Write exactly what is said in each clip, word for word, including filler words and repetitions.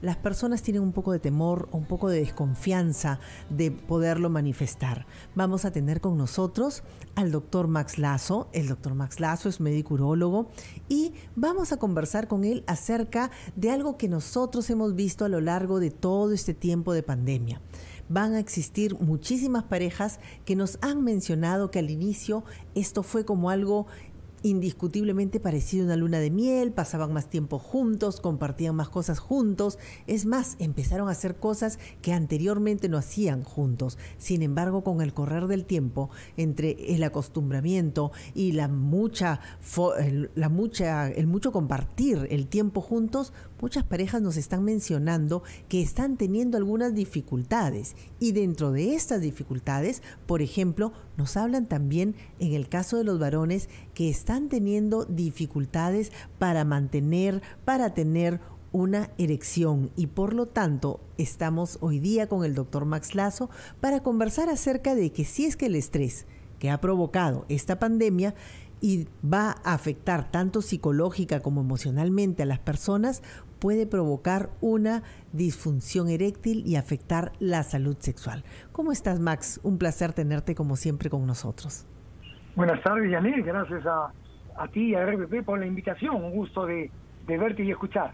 las personas tienen un poco de temor o un poco de desconfianza de poderlo manifestar. Vamos a tener con nosotros al doctor Max Lazo. El doctor Max Lazo es médico urólogo y vamos a conversar con él acerca de algo que nosotros hemos visto a lo largo de todo este tiempo de pandemia. Van a existir muchísimas parejas que nos han mencionado que al inicio esto fue como algo indiscutiblemente parecido a una luna de miel, pasaban más tiempo juntos, compartían más cosas juntos, es más, empezaron a hacer cosas que anteriormente no hacían juntos. Sin embargo, con el correr del tiempo, entre el acostumbramiento y la mucha, la mucha, el mucho compartir el tiempo juntos, muchas parejas nos están mencionando que están teniendo algunas dificultades y dentro de estas dificultades, por ejemplo, nos hablan también en el caso de los varones que están teniendo dificultades para mantener, para tener una erección y por lo tanto estamos hoy día con el doctor Max Lazo para conversar acerca de que si es que el estrés que ha provocado esta pandemia y va a afectar tanto psicológica como emocionalmente a las personas, puede provocar una disfunción eréctil y afectar la salud sexual. ¿Cómo estás, Max? Un placer tenerte como siempre con nosotros. Buenas tardes, Janet. Gracias a, a ti y a R P P por la invitación. Un gusto de, de verte y escuchar.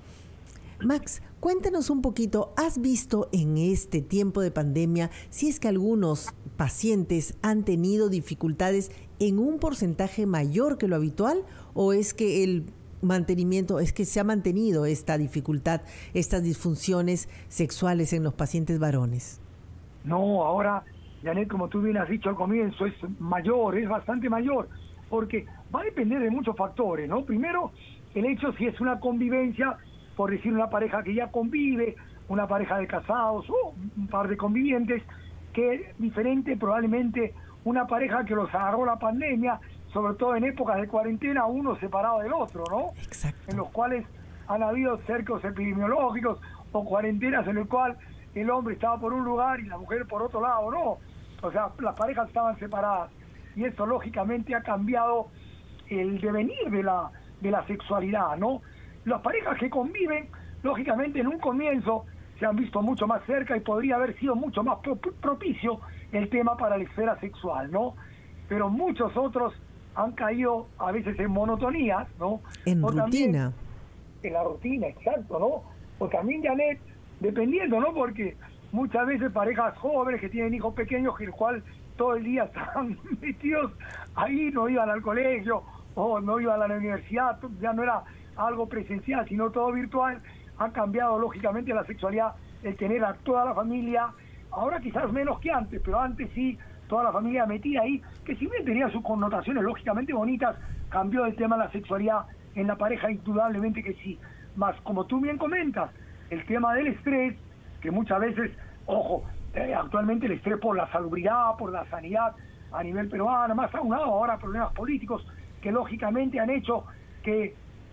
Max, cuéntanos un poquito, ¿has visto en este tiempo de pandemia si es que algunos pacientes han tenido dificultades en un porcentaje mayor que lo habitual o es que el mantenimiento, es que se ha mantenido esta dificultad, estas disfunciones sexuales en los pacientes varones? No, ahora, Janet, como tú bien has dicho al comienzo, es mayor, es bastante mayor, porque va a depender de muchos factores, ¿no? Primero, el hecho si es una convivencia, por decir una pareja que ya convive, una pareja de casados o un par de convivientes, que es diferente probablemente una pareja que los agarró la pandemia, sobre todo en épocas de cuarentena, uno separado del otro, ¿no? Exacto. En los cuales han habido cercos epidemiológicos o cuarentenas en el cual el hombre estaba por un lugar y la mujer por otro lado, ¿no? O sea, las parejas estaban separadas y eso lógicamente ha cambiado el devenir de la, de la sexualidad, ¿no? Las parejas que conviven, lógicamente en un comienzo se han visto mucho más cerca y podría haber sido mucho más pro- propicio el tema para la esfera sexual, ¿no? Pero muchos otros han caído a veces en monotonías, ¿no? En o rutina. En la rutina, exacto, ¿no? O también, Janet, dependiendo, ¿no? Porque muchas veces parejas jóvenes que tienen hijos pequeños que el cual todo el día estaban metidos ahí, no iban al colegio o no iban a la universidad, ya no era algo presencial, sino todo virtual, ha cambiado lógicamente la sexualidad, el tener a toda la familia, ahora quizás menos que antes, pero antes sí, toda la familia metida ahí, que si bien tenía sus connotaciones lógicamente bonitas, cambió el tema de la sexualidad en la pareja, indudablemente que sí. Más, como tú bien comentas, el tema del estrés, que muchas veces, ojo, eh, actualmente el estrés por la salubridad, por la sanidad a nivel peruano, más aunado ahora problemas políticos que lógicamente han hecho que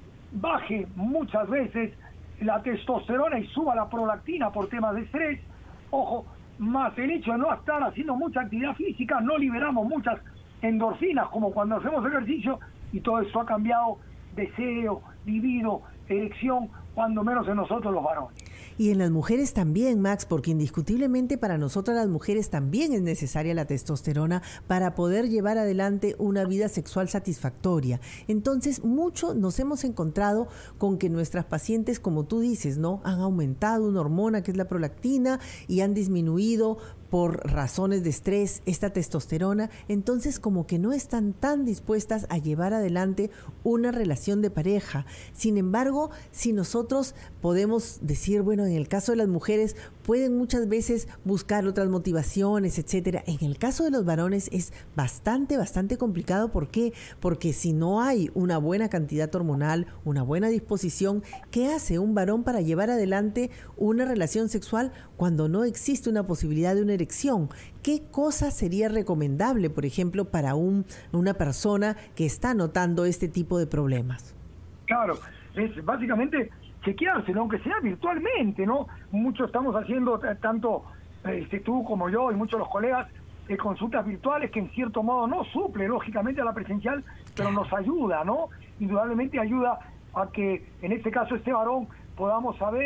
baje muchas veces la testosterona y suba la prolactina por temas de estrés, ojo, más el hecho de no estar haciendo mucha actividad física, no liberamos muchas endorfinas como cuando hacemos ejercicio y todo eso ha cambiado deseo, libido, erección, cuando menos en nosotros los varones. Y en las mujeres también, Max, porque indiscutiblemente para nosotras las mujeres también es necesaria la testosterona para poder llevar adelante una vida sexual satisfactoria. Entonces, mucho nos hemos encontrado con que nuestras pacientes, como tú dices, ¿no? Han aumentado una hormona que es la prolactina y han disminuido por razones de estrés esta testosterona, entonces como que no están tan dispuestas a llevar adelante una relación de pareja. Sin embargo, si nosotros podemos decir, bueno, en el caso de las mujeres pueden muchas veces buscar otras motivaciones, etcétera. En el caso de los varones es bastante, bastante complicado. ¿Por qué? Porque si no hay una buena cantidad hormonal, una buena disposición, ¿qué hace un varón para llevar adelante una relación sexual cuando no existe una posibilidad de una erección? ¿Qué cosa sería recomendable, por ejemplo, para un, una persona que está notando este tipo de problemas? Claro, es básicamente chequearse, ¿no? Aunque sea virtualmente, ¿no? Muchos estamos haciendo, eh, tanto este, tú como yo y muchos de los colegas, eh, consultas virtuales que en cierto modo no suple, lógicamente, a la presencial, pero nos ayuda, ¿no? Indudablemente ayuda a que, en este caso, este varón, podamos saber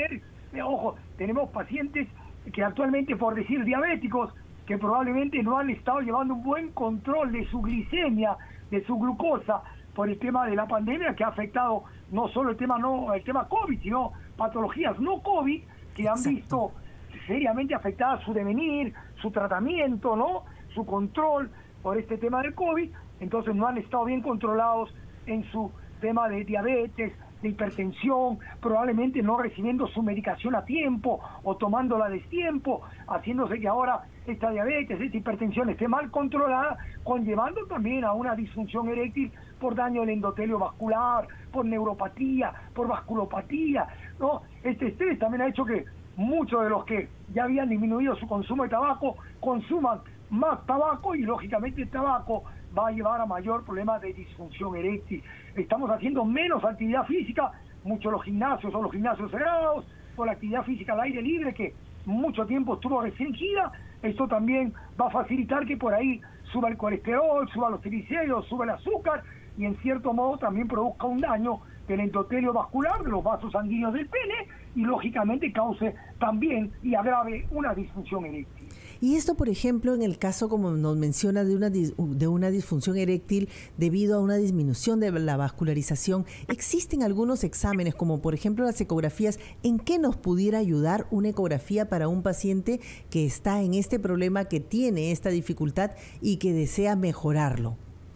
Eh, ojo, tenemos pacientes que actualmente, por decir diabéticos, que probablemente no han estado llevando un buen control de su glicemia, de su glucosa, por el tema de la pandemia, que ha afectado no solo el tema no el tema COVID, sino patologías no COVID, que han Exacto. visto seriamente afectada su devenir, su tratamiento, ¿no? Su control por este tema del COVID. Entonces no han estado bien controlados en su tema de diabetes, de hipertensión, probablemente no recibiendo su medicación a tiempo o tomándola a destiempo, haciéndose que ahora esta diabetes, esta hipertensión esté mal controlada, conllevando también a una disfunción eréctil por daño del endotelio vascular, por neuropatía, por vasculopatía, ¿no? Este estrés también ha hecho que muchos de los que ya habían disminuido su consumo de tabaco consuman más tabaco, y lógicamente el tabaco va a llevar a mayor problema de disfunción eréctil. Estamos haciendo menos actividad física, muchos los gimnasios son los gimnasios cerrados, por la actividad física al aire libre que mucho tiempo estuvo restringida. Esto también va a facilitar que por ahí suba el colesterol, suba los triglicéridos, suba el azúcar, y en cierto modo también produzca un daño del endotelio vascular, de los vasos sanguíneos del pene, y lógicamente cause también y agrave una disfunción eréctil. Y esto, por ejemplo, en el caso, como nos menciona, de una, dis- de una disfunción eréctil debido a una disminución de la vascularización, ¿existen algunos exámenes, como por ejemplo las ecografías? ¿En qué nos pudiera ayudar una ecografía para un paciente que está en este problema, que tiene esta dificultad y que desea mejorarlo?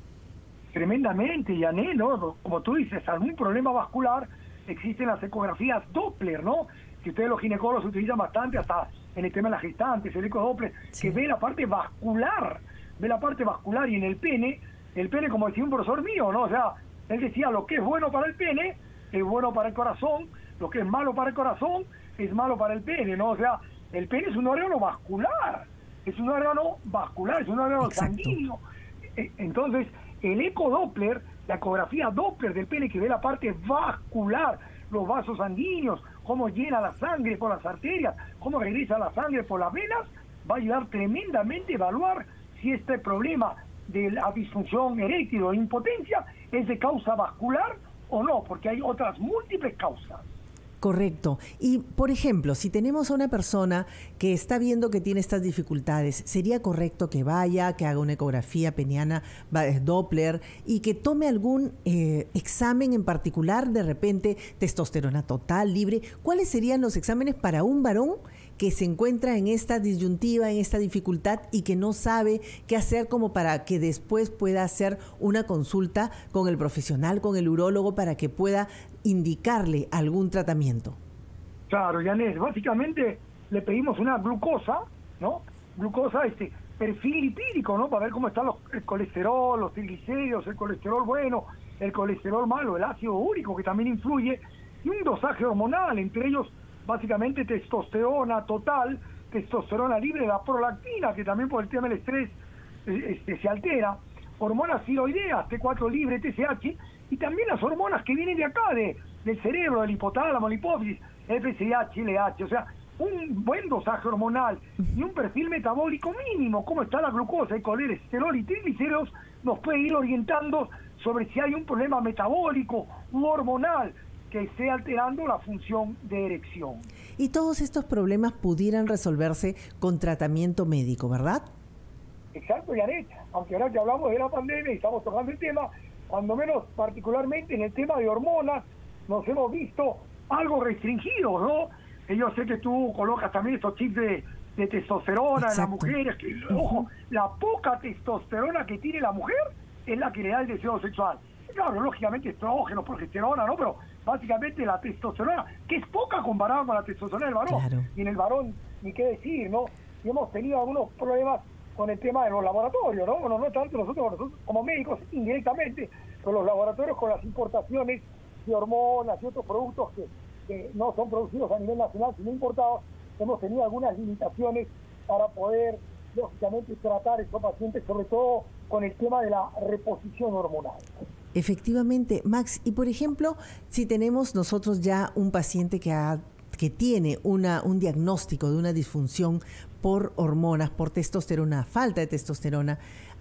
Tremendamente, Yané, ¿no? Como tú dices, algún problema vascular, existen las ecografías Doppler, ¿no? Que ustedes los ginecólogos utilizan bastante, hasta en el tema de las gestantes, el eco Doppler, sí, que ve la parte vascular, ve la parte vascular, y en el pene, el pene, como decía un profesor mío, ¿no? O sea, él decía, lo que es bueno para el pene es bueno para el corazón, lo que es malo para el corazón es malo para el pene, ¿no? O sea, el pene es un órgano vascular, es un órgano vascular, es un órgano Exacto. sanguíneo. Entonces, el eco Doppler, la ecografía Doppler del pene, que ve la parte vascular, los vasos sanguíneos, cómo llena la sangre por las arterias, cómo regresa la sangre por las venas, va a ayudar tremendamente a evaluar si este problema de la disfunción eréctil o impotencia es de causa vascular o no, porque hay otras múltiples causas. Correcto. Y, por ejemplo, si tenemos a una persona que está viendo que tiene estas dificultades, ¿sería correcto que vaya, que haga una ecografía peniana Doppler y que tome algún eh, examen en particular, de repente testosterona total, libre? ¿Cuáles serían los exámenes para un varón que se encuentra en esta disyuntiva, en esta dificultad y que no sabe qué hacer, como para que después pueda hacer una consulta con el profesional, con el urólogo, para que pueda indicarle algún tratamiento? Claro, Yanés, básicamente le pedimos una glucosa, ¿no? Glucosa, este perfil lipídico, ¿no? Para ver cómo están los, el colesterol, los triglicéridos, el colesterol bueno, el colesterol malo, el ácido úrico, que también influye, y un dosaje hormonal, entre ellos básicamente testosterona total, testosterona libre, la prolactina, que también por el tema del estrés este, se altera, hormonas tiroideas, T cuatro libre, T S H, y también las hormonas que vienen de acá, de, del cerebro, del hipotálamo, la hipófisis, F S H, L H, o sea, un buen dosaje hormonal y un perfil metabólico mínimo, cómo está la glucosa, el colesterol y triglicéridos, nos puede ir orientando sobre si hay un problema metabólico u hormonal que esté alterando la función de erección. Y todos estos problemas pudieran resolverse con tratamiento médico, ¿verdad? Exacto, Yanet, aunque ahora que hablamos de la pandemia y estamos tocando el tema, cuando menos particularmente en el tema de hormonas, nos hemos visto algo restringidos, ¿no? Y yo sé que tú colocas también estos chips de, de testosterona Exacto. en las mujeres, que, uh-huh. ojo, la poca testosterona que tiene la mujer es la que le da el deseo sexual. Claro, lógicamente estrógeno, progesterona, ¿no? Pero básicamente la testosterona, que es poca comparada con la testosterona del varón. Claro. Y en el varón, ni qué decir, ¿no? Y hemos tenido algunos problemas con el tema de los laboratorios, ¿no? Bueno, no tanto nosotros, nosotros como médicos indirectamente, pero los laboratorios con las importaciones de hormonas y otros productos que, que no son producidos a nivel nacional, sino importados, hemos tenido algunas limitaciones para poder, lógicamente, tratar a estos pacientes, sobre todo con el tema de la reposición hormonal. Efectivamente, Max, y por ejemplo, si tenemos nosotros ya un paciente que ha que tiene una, un diagnóstico de una disfunción por hormonas, por testosterona, falta de testosterona,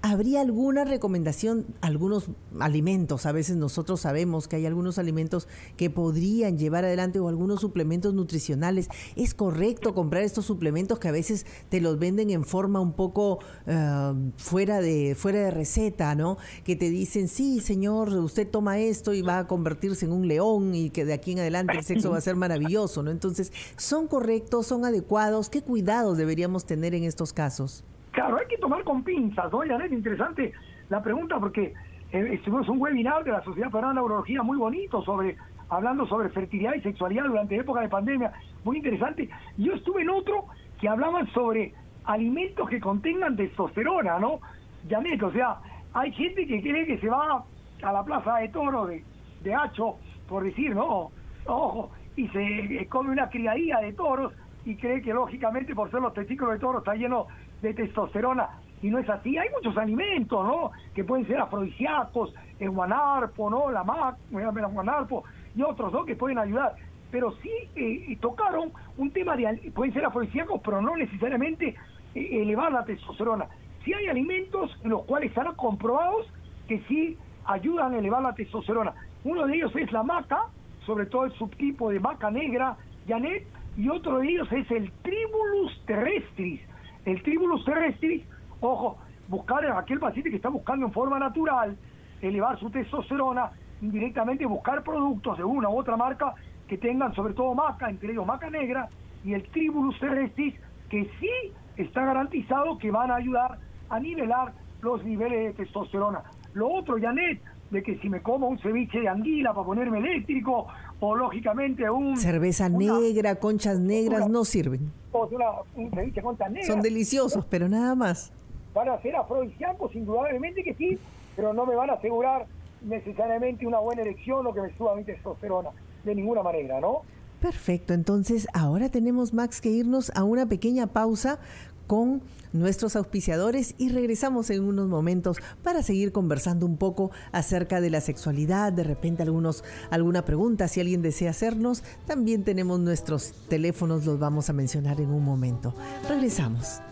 ¿Habría alguna recomendación, algunos alimentos? A veces nosotros sabemos que hay algunos alimentos que podrían llevar adelante o algunos suplementos nutricionales. ¿Es correcto comprar estos suplementos que a veces te los venden en forma un poco uh, fuera de fuera de receta, ¿no? Que te dicen, sí, señor, usted toma esto y va a convertirse en un león y que de aquí en adelante el sexo va a ser maravilloso, ¿no? Entonces, ¿son correctos, son adecuados? ¿Qué cuidados deberíamos tener en estos casos? Claro, hay que tomar con pinzas, ¿no? Janet, interesante la pregunta porque eh, estuvimos un webinar de la Sociedad Peruana de Neurología muy bonito sobre, hablando sobre fertilidad y sexualidad durante época de pandemia, muy interesante. Yo estuve en otro que hablaban sobre alimentos que contengan testosterona, ¿no? Janet, o sea, hay gente que cree que se va a la plaza de toro de, de Hacho, por decir, ¿no? Ojo, y se come una criadilla de toros y cree que lógicamente por ser los testículos de toro está lleno de testosterona, y no es así. Hay muchos alimentos, ¿no?, que pueden ser afrodisíacos, el guanarpo, ¿no?, la mac, el guanarpo y otros, ¿no?, que pueden ayudar, pero sí eh, tocaron un tema de, pueden ser afrodisíacos, pero no necesariamente eh, elevar la testosterona. Sí hay alimentos en los cuales están comprobados que sí ayudan a elevar la testosterona. Uno de ellos es la maca, sobre todo el subtipo de maca negra, Janet, y otro de ellos es el Tribulus terrestris. El Tribulus terrestris, ojo, buscar a aquel paciente que está buscando en forma natural elevar su testosterona, indirectamente buscar productos de una u otra marca que tengan sobre todo maca, entre ellos maca negra, y el Tribulus terrestris, que sí está garantizado que van a ayudar a nivelar los niveles de testosterona. Lo otro, Janet, de que si me como un ceviche de anguila para ponerme eléctrico, o lógicamente un... Cerveza una, negra, conchas negras, una, no sirven. O una, un ceviche de conchas negras. Son deliciosos, pero nada más. Van a ser afrodisíacos, indudablemente que sí, pero no me van a asegurar necesariamente una buena erección o que me suba mi testosterona, de ninguna manera, ¿no? Perfecto, entonces ahora tenemos, Max, que irnos a una pequeña pausa con nuestros auspiciadores y regresamos en unos momentos para seguir conversando un poco acerca de la sexualidad, de repente algunos alguna pregunta si alguien desea hacernos, también tenemos nuestros teléfonos, los vamos a mencionar en un momento. Regresamos.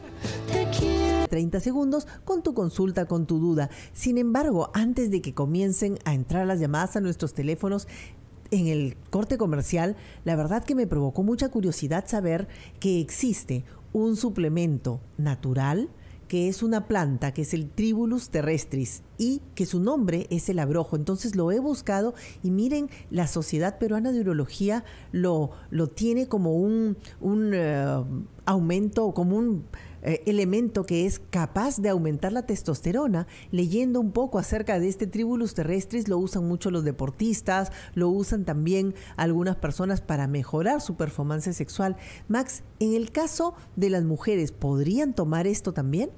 treinta segundos con tu consulta, con tu duda. Sin embargo, antes de que comiencen a entrar las llamadas a nuestros teléfonos, en el corte comercial, la verdad que me provocó mucha curiosidad saber que existe un suplemento natural que es una planta, que es el Tribulus terrestris, y que su nombre es el abrojo. Entonces lo he buscado y miren, la Sociedad Peruana de Urología lo, lo tiene como un, un uh, aumento, como un eh, elemento que es capaz de aumentar la testosterona. Leyendo un poco acerca de este Tribulus terrestris, lo usan mucho los deportistas, lo usan también algunas personas para mejorar su performance sexual. Max, en el caso de las mujeres, ¿podrían tomar esto también?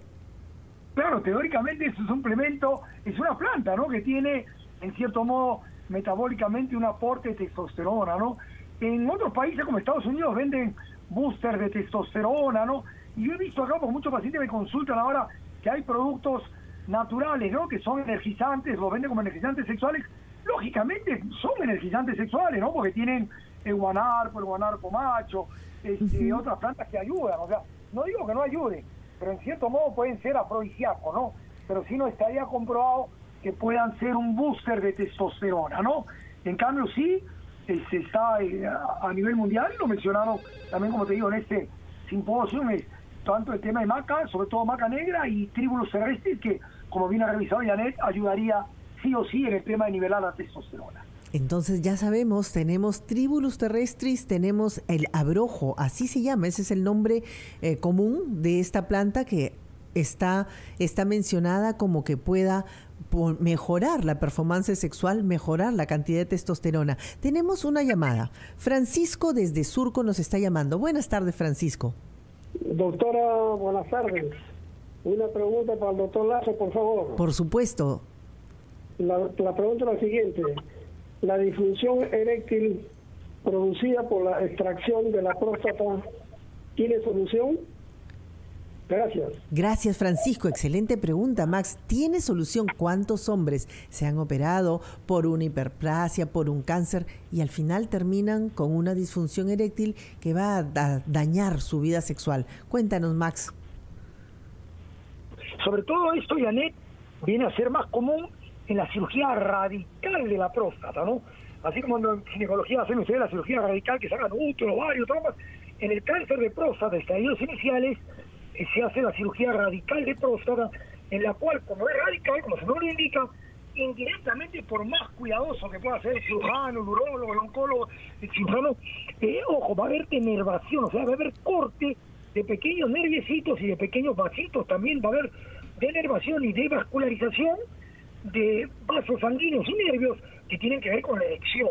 Claro, teóricamente es un suplemento, es una planta, ¿no?, que tiene, en cierto modo, metabólicamente un aporte de testosterona, ¿no? En otros países como Estados Unidos venden booster de testosterona, ¿no? Y yo he visto acá, porque muchos pacientes me consultan ahora que hay productos naturales, ¿no?, que son energizantes, los venden como energizantes sexuales. Lógicamente son energizantes sexuales, ¿no?, porque tienen el guanarpo, el guanarpo macho, este, uh-huh. otras plantas que ayudan. O sea, no digo que no ayuden, pero en cierto modo pueden ser afrodisíacos, ¿no? Pero sí no estaría comprobado que puedan ser un booster de testosterona, ¿no? En cambio, sí, eh, se está eh, a, a nivel mundial, lo mencionaron también, como te digo, en este simposio, es tanto el tema de maca, sobre todo maca negra, y Tribulus terrestris, que, como bien ha revisado Janet, ayudaría sí o sí en el tema de nivelar la testosterona. Entonces ya sabemos, tenemos Tribulus terrestris, tenemos el abrojo, así se llama, ese es el nombre eh, común de esta planta que está, está mencionada como que pueda por mejorar la performance sexual, mejorar la cantidad de testosterona. Tenemos una llamada. Francisco desde Surco nos está llamando. Buenas tardes, Francisco. Doctora, buenas tardes. Una pregunta para el doctor Lazo, por favor. Por supuesto. La, la pregunta es la siguiente. La disfunción eréctil producida por la extracción de la próstata, ¿tiene solución? Gracias. Gracias, Francisco. Excelente pregunta, Max. ¿Tiene solución? ¿Cuántos hombres se han operado por una hiperplasia, por un cáncer, y al final terminan con una disfunción eréctil que va a da- dañar su vida sexual? Cuéntanos, Max. Sobre todo esto, Janet, viene a ser más común en la cirugía radical de la próstata, ¿no? Así como en ginecología hacen ustedes la cirugía radical que sacan útero, ovario, trompas, en el cáncer de próstata, estadios iniciales, eh, se hace la cirugía radical de próstata, en la cual, como es radical, como su nombre indica, indirectamente, por más cuidadoso que pueda ser el cirujano, el urólogo, el oncólogo, el cirujano, eh, ojo, va a haber denervación, o sea, va a haber corte de pequeños nerviecitos y de pequeños vasitos, también va a haber denervación y devascularización de vasos sanguíneos y nervios que tienen que ver con la erección.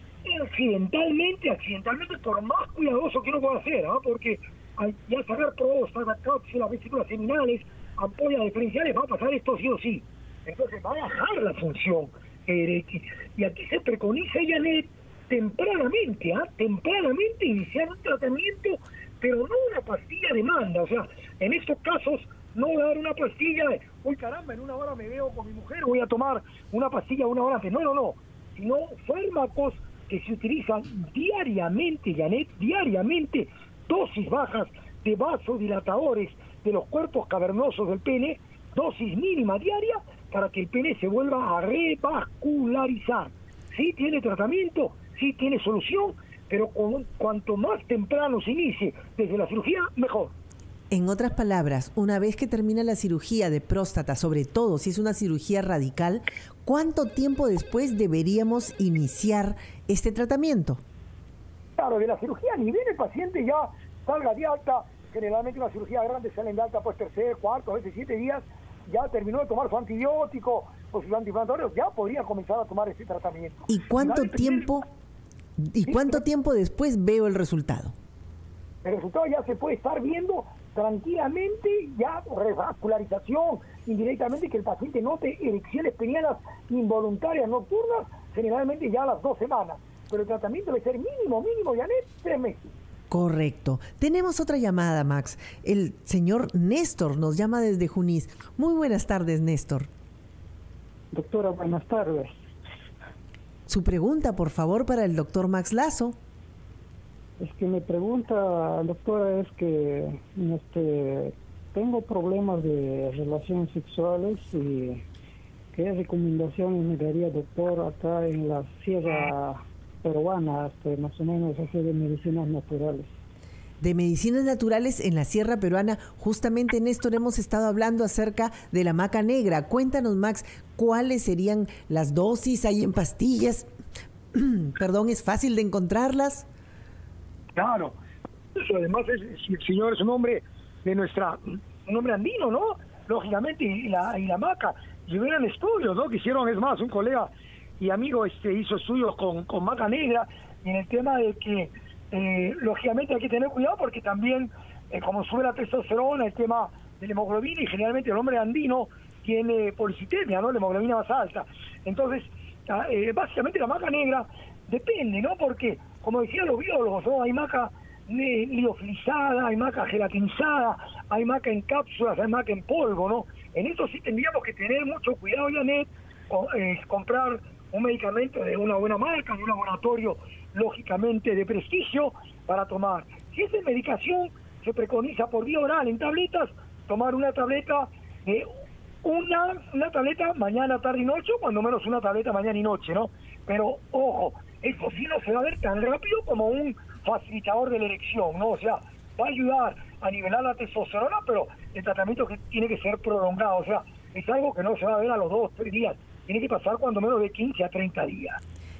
Accidentalmente, accidentalmente, por más cuidadoso que uno pueda hacer, ¿eh? porque al ya sacar próstata, cápsulas, vesículas seminales, ampollas diferenciales, va a pasar esto sí o sí. Entonces va a bajar la función eréctil. Y aquí se preconiza, Janet, tempranamente, ¿eh? tempranamente iniciar un tratamiento, pero no una pastilla de manda. O sea, en estos casos, no dar una pastilla de, uy caramba, en una hora me veo con mi mujer, voy a tomar una pastilla una hora antes. No, no, no. Sino fármacos que se utilizan diariamente, Janet, diariamente, dosis bajas de vasodilatadores de los cuerpos cavernosos del pene, dosis mínima diaria, para que el pene se vuelva a revascularizar. Sí tiene tratamiento, sí tiene solución, pero con, cuanto más temprano se inicie desde la cirugía, mejor. En otras palabras, una vez que termina la cirugía de próstata, sobre todo si es una cirugía radical, ¿cuánto tiempo después deberíamos iniciar este tratamiento? Claro, de la cirugía, ni bien el paciente ya salga de alta, generalmente una cirugía grande salen de alta pues tercer, cuarto, a veces siete días, ya terminó de tomar su antibiótico o sus antiinflamatorios, ya podría comenzar a tomar este tratamiento. ¿Y cuánto tiempo, y cuánto sí, tiempo después veo el resultado? El resultado ya se puede estar viendo tranquilamente, ya revascularización, indirectamente que el paciente note erecciones penianas involuntarias nocturnas, generalmente ya a las dos semanas. Pero el tratamiento debe ser mínimo, mínimo, Janet, tres meses. Correcto. Tenemos otra llamada, Max. El señor Néstor nos llama desde Junís. Muy buenas tardes, Néstor. Doctora, buenas tardes. Su pregunta, por favor, para el doctor Max Lazo. Es que mi pregunta, doctora, es que este, tengo problemas de relaciones sexuales y qué recomendaciones me daría, doctor, acá en la sierra peruana, hasta más o menos así de medicinas naturales. De medicinas naturales en la sierra peruana, justamente, Néstor, hemos estado hablando acerca de la maca negra. Cuéntanos, Max, ¿cuáles serían las dosis? ¿Hay en pastillas? Perdón, ¿es fácil de encontrarlas? Claro, eso además es, si el señor es un hombre de nuestra, un hombre andino, ¿no? Lógicamente, y la, y la maca, y hubieran estudios, ¿no? Que hicieron, es más, un colega y amigo este hizo estudios con, con maca negra, y en el tema de que, eh, lógicamente hay que tener cuidado porque también, eh, como sube la testosterona, el tema de la hemoglobina, y generalmente el hombre andino tiene policitemia, ¿no? La hemoglobina más alta. Entonces, eh, básicamente la maca negra depende, ¿no? Porque, como decían los biólogos, ¿no? Hay maca liofilizada, hay maca gelatinizada, hay maca en cápsulas, hay maca en polvo, ¿no? En esto sí tendríamos que tener mucho cuidado, Janet, con, eh, comprar un medicamento de una buena marca, de un laboratorio, lógicamente, de prestigio, para tomar. Si es de medicación, se preconiza por vía oral en tabletas, tomar una tableta, eh, una, una tableta mañana, tarde y noche, o cuando menos una tableta mañana y noche, ¿no? Pero, ojo, eso sí no se va a ver tan rápido como un facilitador de la erección, ¿no? O sea, va a ayudar a nivelar la testosterona, pero el tratamiento que tiene que ser prolongado, o sea, es algo que no se va a ver a los dos, tres días, tiene que pasar cuando menos de quince a treinta días.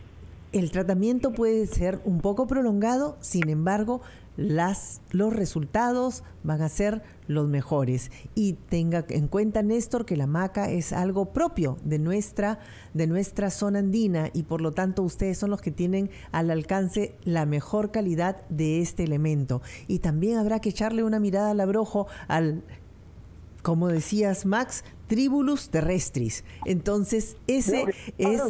El tratamiento puede ser un poco prolongado, sin embargo, las, los resultados van a ser los mejores. Y tenga en cuenta, Néstor, que la maca es algo propio de nuestra, de nuestra zona andina, y por lo tanto ustedes son los que tienen al alcance la mejor calidad de este elemento. Y también habrá que echarle una mirada al abrojo, al, como decías, Max, Tribulus terrestris. Entonces, ese es...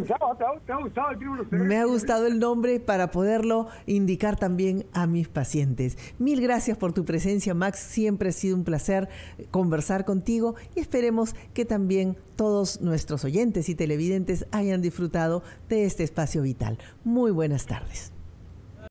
Me ha gustado el nombre para poderlo indicar también a mis pacientes. Mil gracias por tu presencia, Max. Siempre ha sido un placer conversar contigo y esperemos que también todos nuestros oyentes y televidentes hayan disfrutado de este espacio vital. Muy buenas tardes.